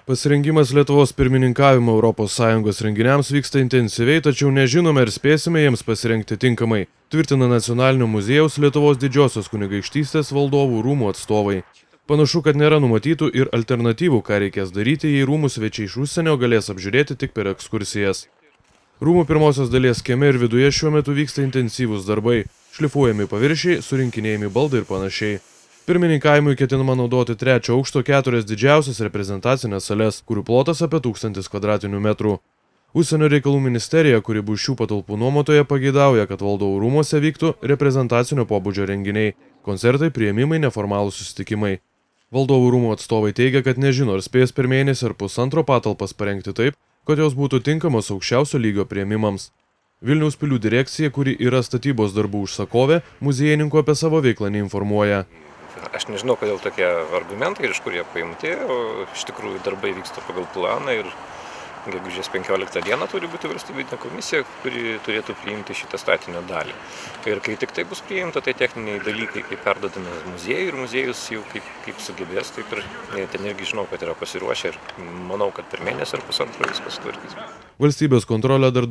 Pasirengimas Lietuvos pirmininkavimo ES renginiams vyksta intensyviai, tačiau nežinome ir spėsime jiems pasirengti tinkamai, tvirtina Nacionalinio muziejaus Lietuvos didžiosios kunigaikštystės valdovų rūmų atstovai. Panašu, kad nėra numatytų ir alternatyvų, ką reikės daryti, jei rūmų svečiai iš užsienio galės apžiūrėti tik per ekskursijas. Rūmų pirmosios dalies kieme ir viduje šiuo metu vyksta intensyvūs darbai, šlifuojami paviršiai, surinkinėjami baldai ir panašiai. Pirmininkavimui ketinama naudoti 3 aukšto 4 didžiausias reprezentacinės sales, kurių plotas apie 1000 kvadratinių metrų. Užsienio reikalų ministerija, kuri bus šių patalpų nuomotoje, pageidauja, kad valdovų rūmuose vyktų reprezentacinio pobūdžio renginiai, koncertai, priėmimai, neformalūs susitikimai. Valdovų rūmų atstovai teigia, kad nežino, ar spės per mėnesį ar pusantro patalpas parengti taip, kad jos būtų tinkamos aukščiausio lygio priėmimams. Vilniaus pilių direkcija, kuri yra statybos darbų užsakovė, muziejininkų apie savo veiklą neinformuoja. Aš nežinau, kodėl tokie argumentai ir iš kur jie paimti, o iš tikrųjų darbai vyksta pagal planą ir gegužės 15 dieną turi būti valstybinė komisija, kuri turėtų priimti šitą statinio dalį. Ir kai tik tai bus priimta, tai techniniai dalykai, kaip perdodami muziejui ir muziejus jau kaip sugebės, taip ir ten irgi žinau, kad yra pasiruošę ir manau, kad per mėnesį ar pusantro viskas tvarkys. Valstybės kontrolė dar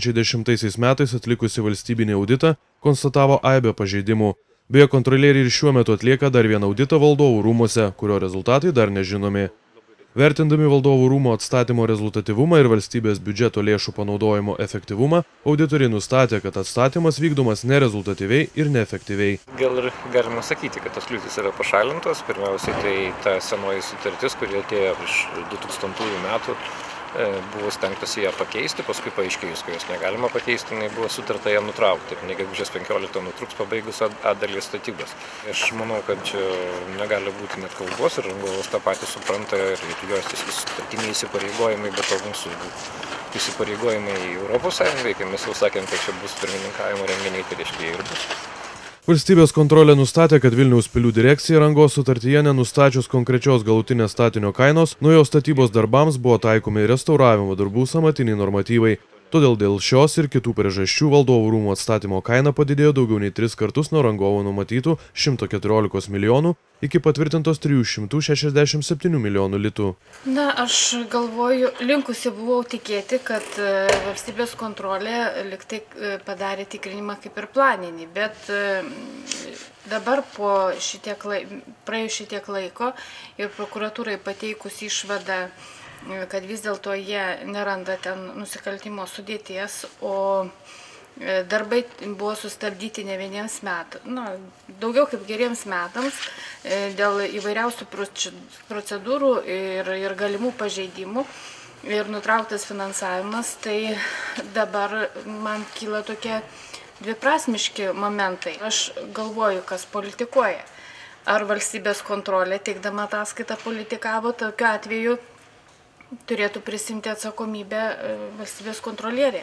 2010 metais atlikusi valstybinį auditą konstatavo aibę pažeidimų. Beje, kontrolieriai ir šiuo metu atlieka dar vieną auditą valdovų rūmuose, kurio rezultatai dar nežinomi. Vertindami valdovų rūmų atstatymo rezultatyvumą ir valstybės biudžeto lėšų panaudojimo efektyvumą, auditoriai nustatė, kad atstatymas vykdomas nerezultatyviai ir neefektyviai. Gal ir galima sakyti, kad tos kliūtys yra pašalintos. Pirmiausiai tai ta senoji sutartis, kuri atėjo iš 2000 metų, buvo stengtasi ją pakeisti, paskui paaiškėjus, kad jos negalima pakeisti, buvo sutarta ją nutraukti. Ir gegužės 15 nutruks pabaigus A dalies statybas. Aš manau, kad čia negali būti net kalbos ir rangovas tą patį supranta ir jos statiniai įsipareigojimai, bet to mūsų įsipareigojimai Europos Sąjungai, kai mes jau sakėm, kad čia bus pirmininkavimo renginiai, tai reiškia jie ir bus. Valstybės kontrolė nustatė, kad Vilniaus pilių direkcija rangos sutartyje nenustačius konkrečios galutinės statinio kainos, nuo jo statybos darbams buvo taikomi restauravimo darbų samatiniai normatyvai. Todėl dėl šios ir kitų priežasčių valdovų rūmų atstatymo kaina padidėjo daugiau nei 3 kartus nuo rangovo numatytų 114 milijonų iki patvirtintos 367 milijonų litų. Na, aš galvoju, linkusi buvau tikėti, kad valstybės kontrolė liktai padarė tikrinimą kaip ir planinį, bet dabar po praėjus šitiek laiko ir prokuratūrai pateikus išvadą, kad vis dėlto jie neranda ten nusikaltimo sudėties, o darbai buvo sustabdyti ne vieniems metams, daugiau kaip geriems metams, dėl įvairiausių procedūrų ir galimų pažeidimų ir nutrauktas finansavimas, tai dabar man kyla tokie dviprasmiški momentai. Aš galvoju, kas politikuoja. Ar valstybės kontrolė, teikdama ataskaitą, politikavo, tokiu atveju turėtų prisimti atsakomybę valstybės kontrolierė.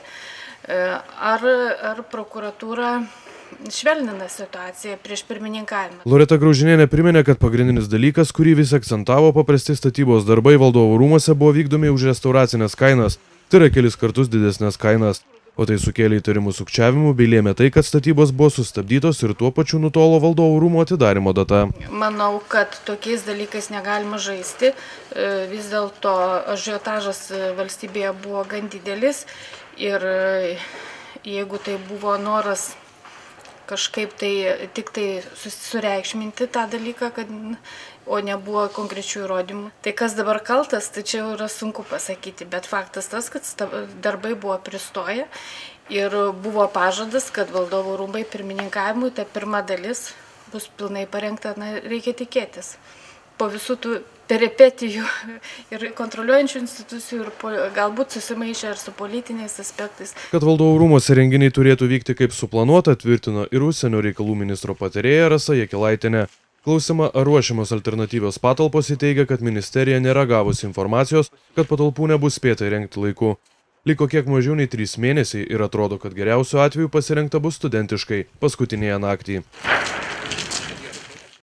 Ar prokuratūra švelnina situaciją prieš pirmininkavimą? Loreta Graužinienė priminė, kad pagrindinis dalykas, kurį vis akcentavo, paprasti statybos darbai valdovų rūmuose buvo vykdomi už restauracinės kainas, tai yra kelis kartus didesnės kainas. O tai sukėlė įtarimų sukčiavimų bei lėmė tai, kad statybos buvo sustabdytos ir tuo pačiu nutolo valdovų rūmų atidarimo data. Manau, kad tokiais dalykais negalima žaisti. Vis dėlto ažiotažas valstybėje buvo gan didelis ir jeigu tai buvo noras kažkaip tai tik tai sureikšminti tą dalyką, o nebuvo konkrečių įrodymų. Tai kas dabar kaltas, tai čia yra sunku pasakyti, bet faktas tas, kad darbai buvo pristoję ir buvo pažadas, kad valdovų rūmai pirmininkavimui ta pirma dalis bus pilnai parengta, reikia tikėtis. Po visų tų peripetijų ir kontroliuojančių institucijų ir galbūt susimaišę ir su politiniais aspektais. Kad valdovų rūmuose renginiai turėtų vykti kaip suplanuota, tvirtino ir užsienio reikalų ministro patarėja Rasa Jakilaitienė. Klausimą, ar ruošiamos alternatyvios patalpos, įteigia, kad ministerija nėra gavusi informacijos, kad patalpų nebus spėta įrengti laiku. Liko kiek mažiau nei 3 mėnesiai ir atrodo, kad geriausiu atveju pasirengta bus studentiškai, paskutinėje naktį.